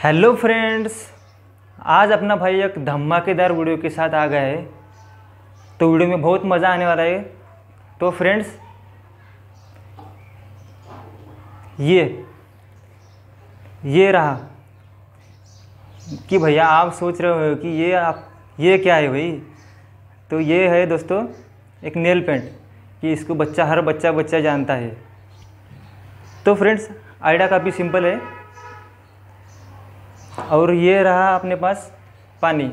Hello friends, आज अपना भाई एक धमाकेदार वीडियो के साथ आ गया है। तो वीडियो में बहुत मज़ा आने वाला है। तो फ्रेंड्स, ये रहा कि भैया आप सोच रहे हो कि ये क्या है भाई। तो ये है दोस्तों एक नेल पेंट कि इसको हर बच्चा जानता है। तो फ्रेंड्स, आइडिया काफ़ी सिंपल है। और ये रहा अपने पास पानी।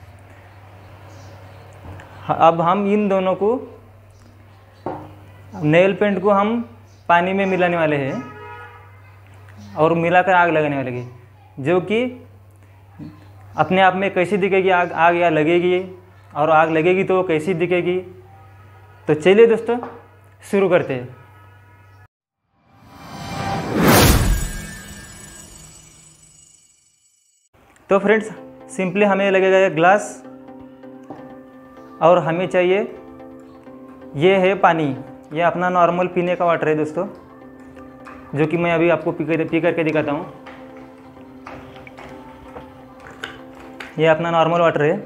अब हम इन दोनों को, नेल पेंट को हम पानी में मिलाने वाले हैं और मिलाकर आग लगाने वाले हैं, जो कि अपने आप में कैसी दिखेगी आग या लगेगी, और आग लगेगी तो कैसी दिखेगी। तो चलिए दोस्तों शुरू करते हैं। तो फ्रेंड्स, सिंपली हमें लगेगा एक ग्लास और हमें चाहिए ये है पानी। ये अपना नॉर्मल पीने का वाटर है दोस्तों, जो कि मैं अभी आपको पी करके दिखाता हूँ। ये अपना नॉर्मल वाटर है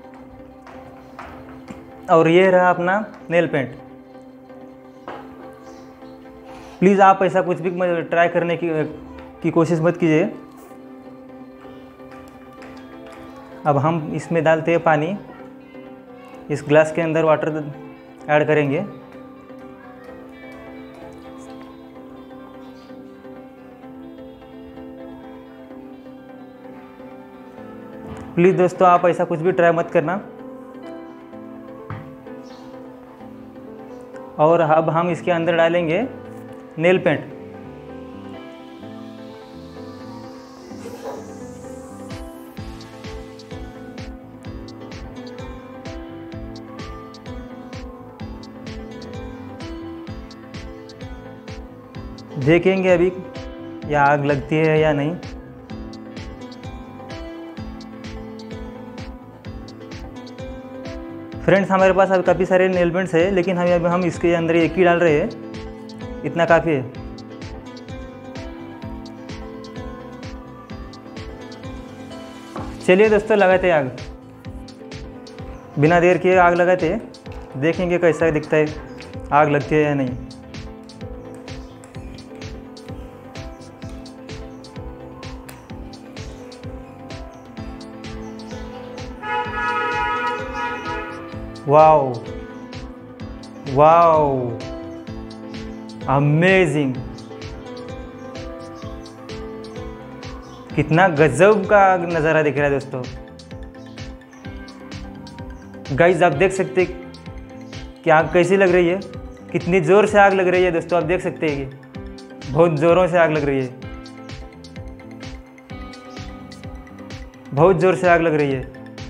और ये रहा अपना नेल पेंट। प्लीज़ आप ऐसा कुछ भी ट्राई करने की कोशिश मत कीजिए। अब हम इसमें डालते हैं पानी। इस ग्लास के अंदर वाटर ऐड करेंगे। प्लीज़ दोस्तों आप ऐसा कुछ भी ट्राई मत करना। और अब हम इसके अंदर डालेंगे नेल पेंट। देखेंगे अभी या आग लगती है या नहीं। फ्रेंड्स, हमारे पास अभी काफ़ी सारे नेल पेंट्स है, लेकिन हम इसके अंदर एक ही डाल रहे हैं, इतना काफ़ी है। चलिए दोस्तों लगाते हैं आग। बिना देर किए आग लगाते हैं, देखेंगे कैसा दिखता है, आग लगती है या नहीं। Wow wow, amazing! कितना गजब का नज़ारा दिख रहा है दोस्तों। गाइस, आप देख सकते हैं कि आग कैसी लग रही है, कितनी ज़ोर से आग लग रही है दोस्तों। आप देख सकते हैं कि बहुत ज़ोरों से आग लग रही है, बहुत ज़ोर से आग लग रही है।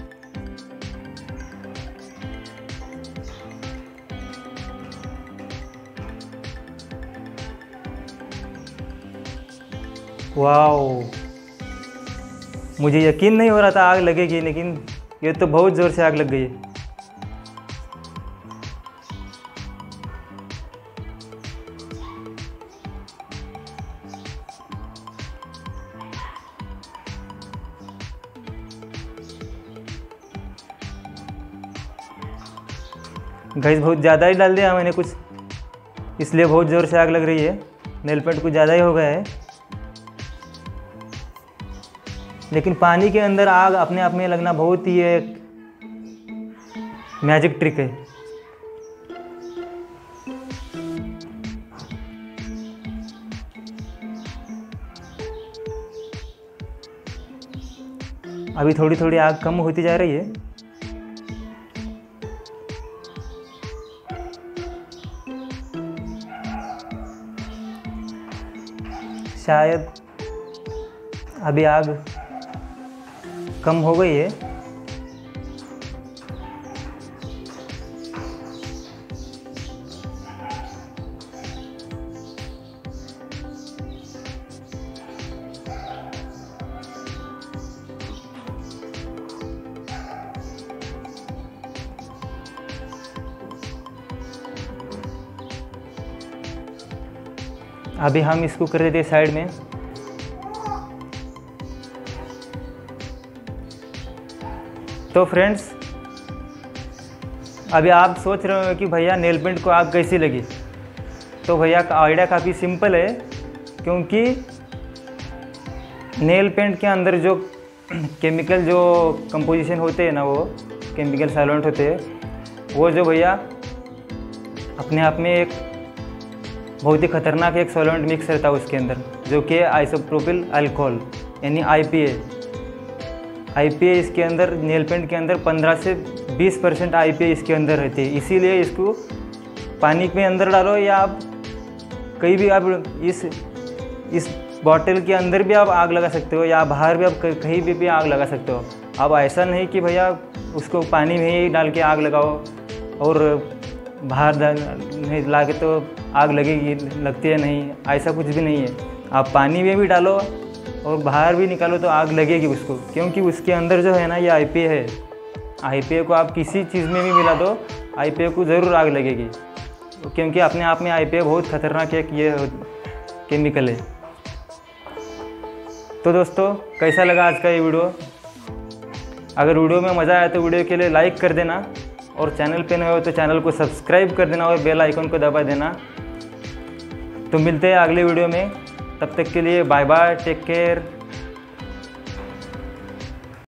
वाओ, मुझे यकीन नहीं हो रहा था आग लगेगी, लेकिन ये तो बहुत ज़ोर से आग लग गई है। गाइस, बहुत ज़्यादा ही डाल दिया मैंने कुछ, इसलिए बहुत ज़ोर से आग लग रही है। नेल पेंट कुछ ज़्यादा ही हो गया है, लेकिन पानी के अंदर आग अपने आप में लगना बहुत ही एक मैजिक ट्रिक है। अभी थोड़ी थोड़ी आग कम होती जा रही है। शायद अभी आग कम हो गई है। अभी हम इसको कर देते साइड में। तो फ्रेंड्स, अभी आप सोच रहे हो कि भैया नेल पेंट को आग कैसी लगी। तो भैया का आइडिया काफ़ी सिंपल है, क्योंकि नेल पेंट के अंदर जो केमिकल जो कंपोजिशन होते हैं ना, वो केमिकल सॉल्वेंट होते हैं, वो जो भैया अपने आप में एक बहुत ही खतरनाक एक सॉल्वेंट मिक्स रहता है उसके अंदर, जो कि आइसोप्रोपिल अल्कोहल यानी IPA इसके अंदर, नेल पेंट के अंदर 15 से 20% IPA इसके अंदर रहती है। इसीलिए इसको पानी में अंदर डालो या आप कहीं भी, आप इस बॉटल के अंदर भी आप आग लगा सकते हो, या बाहर भी आप कहीं भी आग लगा सकते हो। अब ऐसा नहीं कि भैया उसको पानी में ही डाल के आग लगाओ और बाहर नहीं ला के तो आग लगती है, नहीं, ऐसा कुछ भी नहीं है। आप पानी में भी डालो और बाहर भी निकालो तो आग लगेगी उसको, क्योंकि उसके अंदर जो है ना ये IPA है। IPA को आप किसी चीज़ में भी मिला दो, IPA को ज़रूर आग लगेगी, क्योंकि अपने आप में IPA बहुत ख़तरनाक एक ये केमिकल है। तो दोस्तों, कैसा लगा आज का ये वीडियो? अगर वीडियो में मज़ा आया तो वीडियो के लिए लाइक कर देना, और चैनल पे नए हो तो चैनल को सब्सक्राइब कर देना और बेल आइकन को दबा देना। तो मिलते हैं अगले वीडियो में, तब तक के लिए बाय बाय, टेक केयर।